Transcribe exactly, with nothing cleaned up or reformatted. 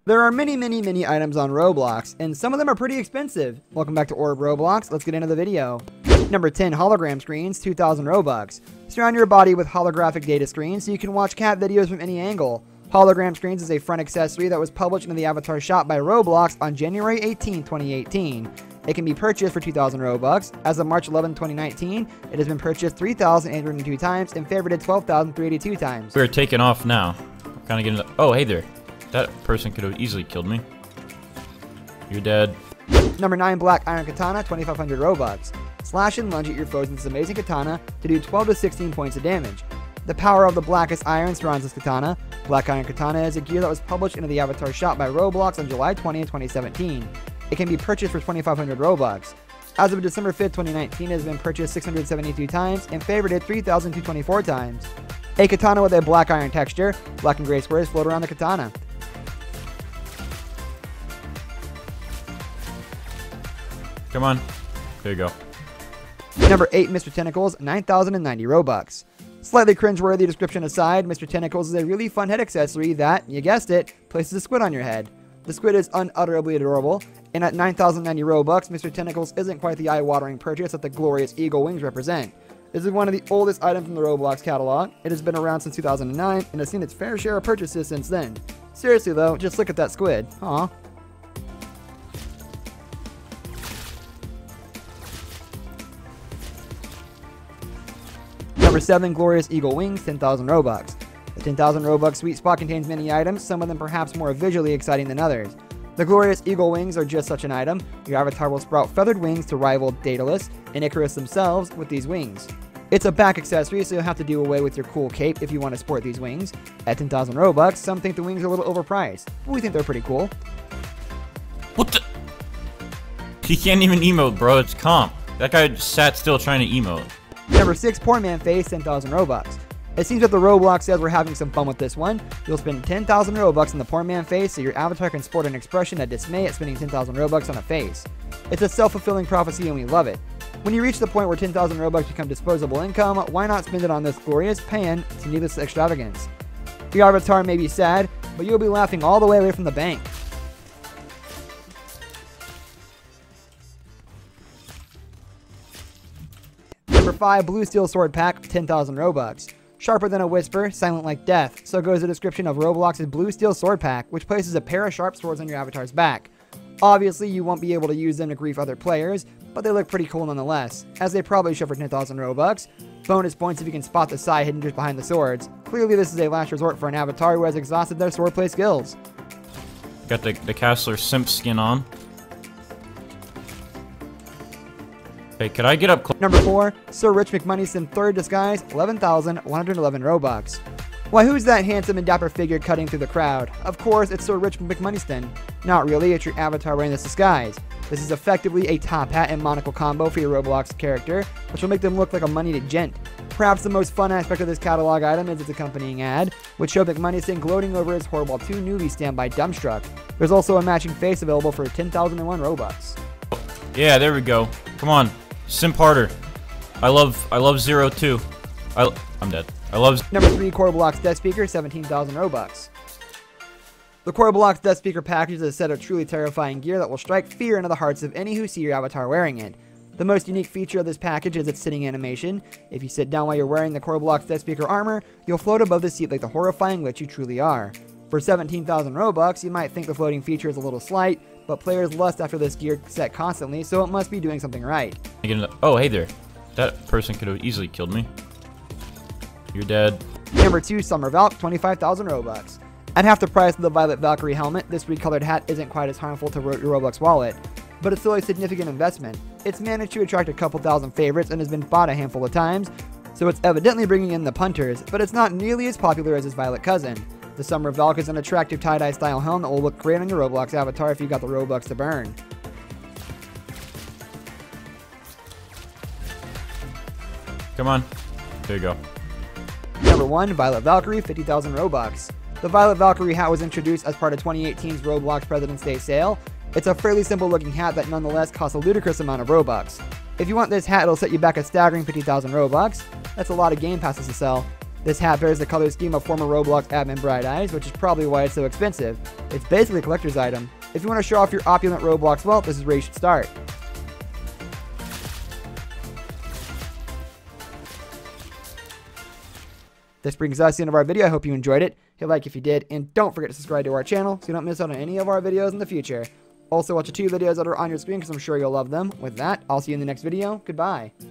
There are many, many, many items on Roblox, and some of them are pretty expensive. Welcome back to Orb Roblox. Let's get into the video. Number ten, hologram screens, two thousand Robux. Surround your body with holographic data screens so you can watch cat videos from any angle. Hologram screens is a front accessory that was published into the Avatar shop by Roblox on January eighteenth, twenty eighteen. It can be purchased for two thousand Robux. As of March eleventh, twenty nineteen, it has been purchased three thousand eight hundred two times and favorited twelve thousand three hundred eighty-two times. We're taking off now. We're kind of getting. The oh, hey there. That person could have easily killed me. You're dead. Number nine, Black Iron Katana, twenty-five hundred Robux. Slash and lunge at your foes with this amazing katana to do twelve to sixteen points of damage. The power of the blackest iron surrounds this katana. Black Iron Katana is a gear that was published into the Avatar shop by Roblox on July twentieth, twenty seventeen. It can be purchased for twenty-five hundred Robux. As of December fifth, twenty nineteen, it has been purchased six hundred seventy-two times and favorited three thousand two hundred twenty-four times. A katana with a black iron texture. Black and gray squares float around the katana. Come on. There you go. Number eight, Mister Tentacles, nine thousand ninety Robux. Slightly cringeworthy description aside, Mister Tentacles is a really fun head accessory that, you guessed it, places a squid on your head. The squid is unutterably adorable, and at nine thousand ninety Robux, Mister Tentacles isn't quite the eye-watering purchase that the glorious eagle wings represent. This is one of the oldest items from the Roblox catalog. It has been around since two thousand nine, and has seen its fair share of purchases since then. Seriously though, just look at that squid. Aw. Number seven, Glorious Eagle Wings, ten thousand Robux. The ten thousand Robux sweet spot contains many items, some of them perhaps more visually exciting than others. The Glorious Eagle Wings are just such an item. Your avatar will sprout feathered wings to rival Daedalus and Icarus themselves with these wings. It's a back accessory, so you'll have to do away with your cool cape if you want to sport these wings. At ten thousand Robux, some think the wings are a little overpriced, but we think they're pretty cool. What the? He can't even emote, bro. It's comp. That guy just sat still trying to emote. Number six, Poor Man Face, ten thousand Robux. It seems that the Roblox says we're having some fun with this one. You'll spend ten thousand Robux on the Poor Man Face so your avatar can sport an expression of dismay at spending ten thousand Robux on a face. It's a self-fulfilling prophecy and we love it. When you reach the point where ten thousand Robux become disposable income, why not spend it on this glorious pan to needless extravagance? Your avatar may be sad, but you'll be laughing all the way away from the bank. Number five, Blue Steel Sword Pack, ten thousand Robux. Sharper than a whisper, silent like death, so goes the description of Roblox's Blue Steel Sword Pack, which places a pair of sharp swords on your avatar's back. Obviously, you won't be able to use them to grief other players, but they look pretty cool nonetheless, as they probably show for ten thousand Robux. Bonus points if you can spot the Psy hidden just behind the swords. Clearly, this is a last resort for an avatar who has exhausted their swordplay skills. Got the, the Castler simp skin on. Hey, could I get up close? Number four, Sir Rich McMoneyson third disguise, eleven thousand one hundred eleven Robux. Why, who's that handsome and dapper figure cutting through the crowd? Of course, it's Sir Rich McMoneyson. Not really, it's your avatar wearing this disguise. This is effectively a top hat and monocle combo for your Roblox character, which will make them look like a moneyed gent. Perhaps the most fun aspect of this catalog item is its accompanying ad, which showed McMoneyson gloating over his horrible two newly standby dumbstruck. There's also a matching face available for ten thousand one Robux. Yeah, there we go. Come on. Simp harder. I love I love Zero too. I, I'm dead. I love... Number three, Corblox Death Speaker, seventeen thousand Robux. The Corblox Death Speaker package is a set of truly terrifying gear that will strike fear into the hearts of any who see your avatar wearing it. The most unique feature of this package is its sitting animation. If you sit down while you're wearing the Corblox Death Speaker armor, you'll float above the seat like the horrifying lich you truly are. For seventeen thousand Robux, you might think the floating feature is a little slight, but players lust after this gear set constantly, so it must be doing something right. Oh, hey there. That person could have easily killed me. You're dead. Number two, Summer Valk, twenty-five thousand Robux. At half the price of the Violet Valkyrie helmet, this recolored hat isn't quite as harmful to your Roblox wallet, but it's still a significant investment. It's managed to attract a couple thousand favorites and has been bought a handful of times, so it's evidently bringing in the punters, but it's not nearly as popular as its Violet cousin. The Summer Valk is an attractive tie-dye style helm that will look great on your Roblox avatar if you got the Robux to burn. Come on. There you go. Number one, Violet Valkyrie, fifty thousand Robux. The Violet Valkyrie hat was introduced as part of twenty eighteen's Roblox President's Day sale. It's a fairly simple looking hat that nonetheless costs a ludicrous amount of Robux. If you want this hat, it'll set you back a staggering fifty thousand Robux. That's a lot of game passes to sell. This hat bears the color scheme of former Roblox admin Bright Eyes, which is probably why it's so expensive. It's basically a collector's item. If you want to show off your opulent Roblox wealth, this is where you should start. This brings us to the end of our video. I hope you enjoyed it. Hit like if you did, and don't forget to subscribe to our channel so you don't miss out on any of our videos in the future. Also, watch the two videos that are on your screen because I'm sure you'll love them. With that, I'll see you in the next video. Goodbye.